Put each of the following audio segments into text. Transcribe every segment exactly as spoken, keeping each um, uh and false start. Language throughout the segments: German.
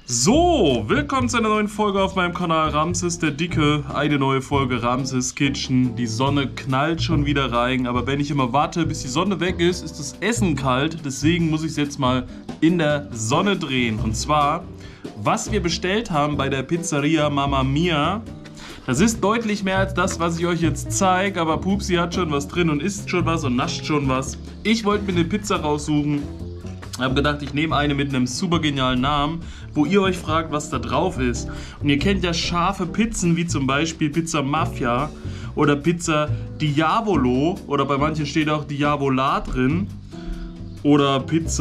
So, willkommen zu einer neuen Folge auf meinem Kanal Ramses der Dicke. Eine neue Folge Ramses Kitchen. Die Sonne knallt schon wieder rein, aber wenn ich immer warte, bis die Sonne weg ist, ist das Essen kalt. Deswegen muss ich es jetzt mal in der Sonne drehen. Und zwar, was wir bestellt haben bei der Pizzeria Mamma Mia. Das ist deutlich mehr als das, was ich euch jetzt zeige, aber Pupsi hat schon was drin und isst schon was und nascht schon was. Ich wollte mir eine Pizza raussuchen. Ich habe gedacht, ich nehme eine mit einem super genialen Namen, wo ihr euch fragt, was da drauf ist. Und ihr kennt ja scharfe Pizzen, wie zum Beispiel Pizza Mafia oder Pizza Diavolo. Oder bei manchen steht auch Diavola drin. Oder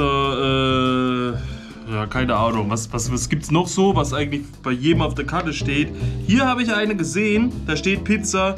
Pizza, äh, ja, keine Ahnung. Was, was, was gibt es noch so, was eigentlich bei jedem auf der Karte steht? Hier habe ich eine gesehen, da steht Pizza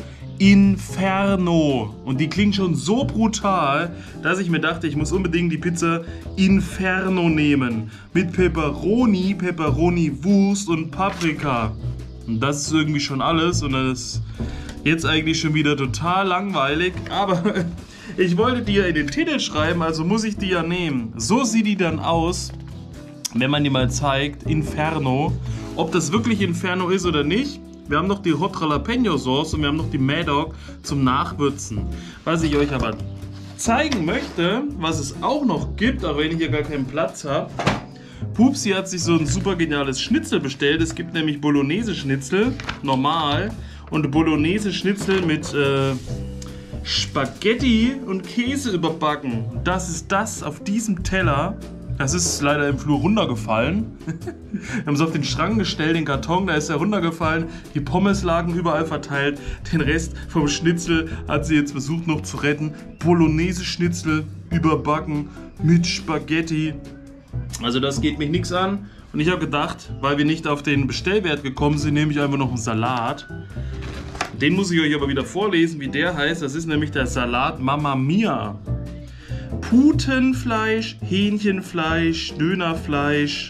Inferno. Und die klingt schon so brutal, dass ich mir dachte, ich muss unbedingt die Pizza Inferno nehmen. Mit Pepperoni, Pepperoni-Wurst und Paprika. Und das ist irgendwie schon alles. Und das ist jetzt eigentlich schon wieder total langweilig. Aber ich wollte die ja in den Titel schreiben, also muss ich die ja nehmen. So sieht die dann aus, wenn man die mal zeigt. Inferno. Ob das wirklich Inferno ist oder nicht. Wir haben noch die Hot Jalapeno Sauce und wir haben noch die Mad Dog zum Nachwürzen. Was ich euch aber zeigen möchte, was es auch noch gibt, auch wenn ich hier gar keinen Platz habe. Pupsi hat sich so ein super geniales Schnitzel bestellt. Es gibt nämlich Bolognese Schnitzel, normal, und Bolognese Schnitzel mit äh, Spaghetti und Käse überbacken. Das ist das auf diesem Teller. Das ist leider im Flur runtergefallen. Wir haben es auf den Schrank gestellt, den Karton, da ist er runtergefallen. Die Pommes lagen überall verteilt. Den Rest vom Schnitzel hat sie jetzt versucht noch zu retten. Bolognese Schnitzel überbacken mit Spaghetti. Also das geht mich nichts an. Und ich habe gedacht, weil wir nicht auf den Bestellwert gekommen sind, nehme ich einfach noch einen Salat. Den muss ich euch aber wieder vorlesen, wie der heißt. Das ist nämlich der Salat Mamma Mia. Putenfleisch, Hähnchenfleisch, Dönerfleisch,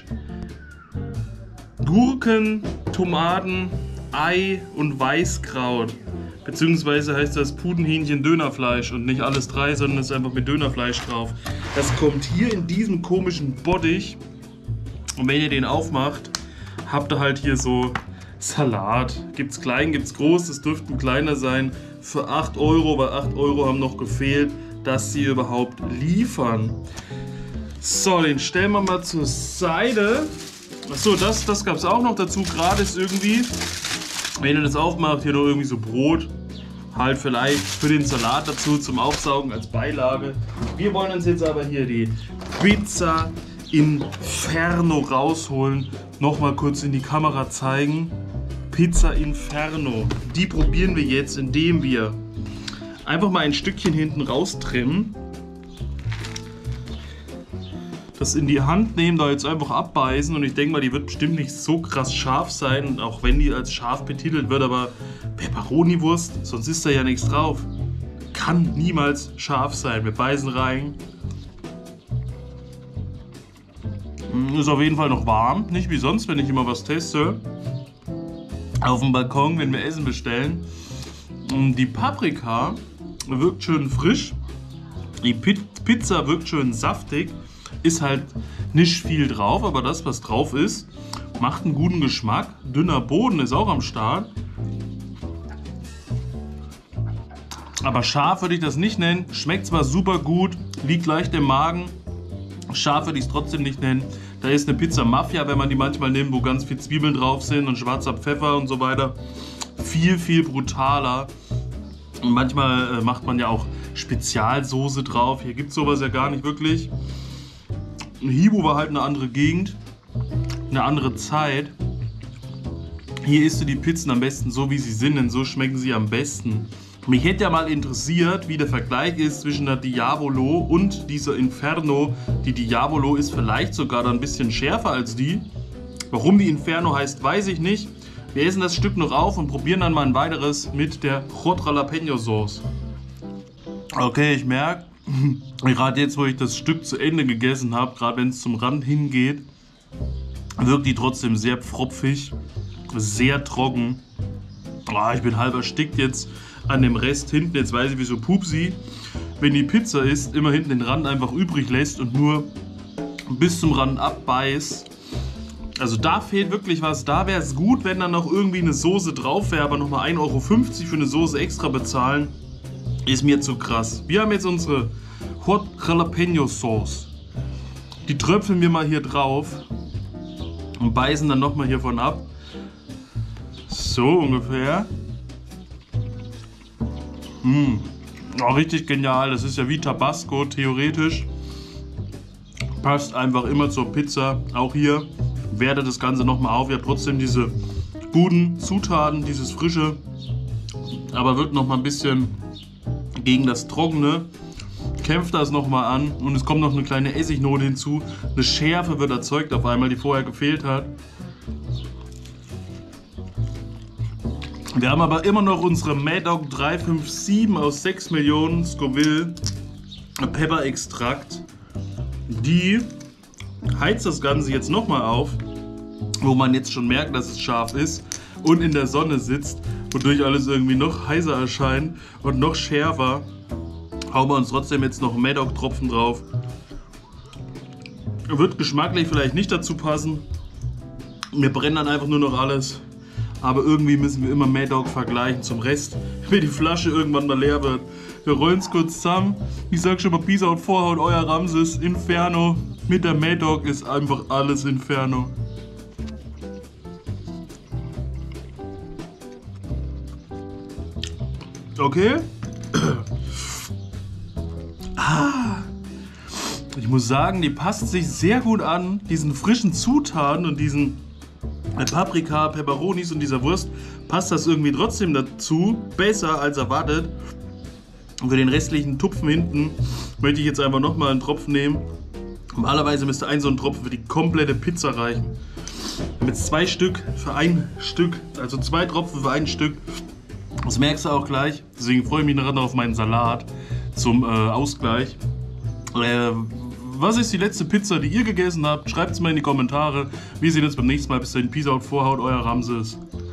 Gurken, Tomaten, Ei und Weißkraut. Beziehungsweise heißt das Putenhähnchen Dönerfleisch und nicht alles drei, sondern es ist einfach mit Dönerfleisch drauf. Das kommt hier in diesem komischen Bottich. Und wenn ihr den aufmacht, habt ihr halt hier so Salat. Gibt's klein, gibt's groß, das dürfte ein kleiner sein. Für acht Euro, weil acht Euro haben noch gefehlt, dass sie überhaupt liefern. So, den stellen wir mal zur Seite. Achso, das, das gab es auch noch dazu. Gratis irgendwie, wenn ihr das aufmacht, hier noch irgendwie so Brot. Halt vielleicht für den Salat dazu zum Aufsaugen als Beilage. Wir wollen uns jetzt aber hier die Pizza Inferno rausholen. Nochmal kurz in die Kamera zeigen. Pizza Inferno. Die probieren wir jetzt, indem wir einfach mal ein Stückchen hinten raustrimmen. Das in die Hand nehmen, da jetzt einfach abbeißen und ich denke mal, die wird bestimmt nicht so krass scharf sein, auch wenn die als scharf betitelt wird, aber Pepperoni-Wurst, sonst ist da ja nichts drauf. Kann niemals scharf sein. Wir beißen rein. Ist auf jeden Fall noch warm, nicht wie sonst, wenn ich immer was teste. Auf dem Balkon, wenn wir Essen bestellen. Die Paprika wirkt schön frisch, die Pizza wirkt schön saftig, ist halt nicht viel drauf, aber das, was drauf ist, macht einen guten Geschmack. Dünner Boden ist auch am Start. Aber scharf würde ich das nicht nennen, schmeckt zwar super gut, liegt leicht im Magen, scharf würde ich es trotzdem nicht nennen. Da ist eine Pizza Mafia, wenn man die manchmal nimmt, wo ganz viel Zwiebeln drauf sind und schwarzer Pfeffer und so weiter. Viel, viel brutaler. Und manchmal äh, macht man ja auch Spezialsoße drauf. Hier gibt es sowas ja gar nicht wirklich. Hibu war halt eine andere Gegend, eine andere Zeit. Hier isst du die Pizzen am besten so, wie sie sind, denn so schmecken sie am besten. Mich hätte ja mal interessiert, wie der Vergleich ist zwischen der Diavolo und dieser Inferno. Die Diavolo ist vielleicht sogar dann ein bisschen schärfer als die. Warum die Inferno heißt, weiß ich nicht. Wir essen das Stück noch auf und probieren dann mal ein weiteres mit der Hot Jalapeno Sauce. Okay, ich merke, gerade jetzt, wo ich das Stück zu Ende gegessen habe, gerade wenn es zum Rand hingeht, wirkt die trotzdem sehr pfropfig, sehr trocken. Oh, ich bin halb erstickt jetzt an dem Rest hinten. Jetzt weiß ich, wieso Pupsi, wenn die Pizza ist, immer hinten den Rand einfach übrig lässt und nur bis zum Rand abbeißt. Also da fehlt wirklich was. Da wäre es gut, wenn dann noch irgendwie eine Soße drauf wäre, aber nochmal ein Euro fünfzig für eine Soße extra bezahlen, ist mir zu krass. Wir haben jetzt unsere Hot Jalapeno Sauce. Die tröpfeln wir mal hier drauf und beißen dann nochmal hiervon ab. So ungefähr. Mmh. Oh, richtig genial. Das ist ja wie Tabasco, theoretisch. Passt einfach immer zur Pizza. Auch hier wertet das Ganze nochmal auf. Ihr habt trotzdem diese guten Zutaten, dieses Frische. Aber wird nochmal ein bisschen gegen das Trockene. Kämpft das nochmal an. Und es kommt noch eine kleine Essignote hinzu. Eine Schärfe wird erzeugt auf einmal, die vorher gefehlt hat. Wir haben aber immer noch unsere Mad Dog drei fünf sieben aus sechs Millionen Scoville Pepper Extrakt. Die heizt das Ganze jetzt nochmal auf, wo man jetzt schon merkt, dass es scharf ist und in der Sonne sitzt, wodurch alles irgendwie noch heißer erscheint und noch schärfer. Hauen wir uns trotzdem jetzt noch Mad Dog Tropfen drauf. Wird geschmacklich vielleicht nicht dazu passen. Wir brennen dann einfach nur noch alles. Aber irgendwie müssen wir immer Mad Dog vergleichen zum Rest, wenn die Flasche irgendwann mal leer wird. Wir rollen es kurz zusammen. Ich sag schon mal Peace out, Vorhaut, euer Ramses, Inferno. Mit der Mad Dog ist einfach alles Inferno. Okay. Ah. Ich muss sagen, die passt sich sehr gut an, diesen frischen Zutaten und diesen Paprika, Peperonis und dieser Wurst passt das irgendwie trotzdem dazu, besser als erwartet. Und für den restlichen Tupfen hinten möchte ich jetzt einfach nochmal einen Tropfen nehmen. Normalerweise müsste ein so ein Tropfen für die komplette Pizza reichen. Mit zwei Stück für ein Stück, also zwei Tropfen für ein Stück. Das merkst du auch gleich, deswegen freue ich mich noch auf meinen Salat zum äh, Ausgleich. Äh, Was ist die letzte Pizza, die ihr gegessen habt? Schreibt es mal in die Kommentare. Wir sehen uns beim nächsten Mal. Bis dahin, Peace out, Vorhaut, euer Ramses.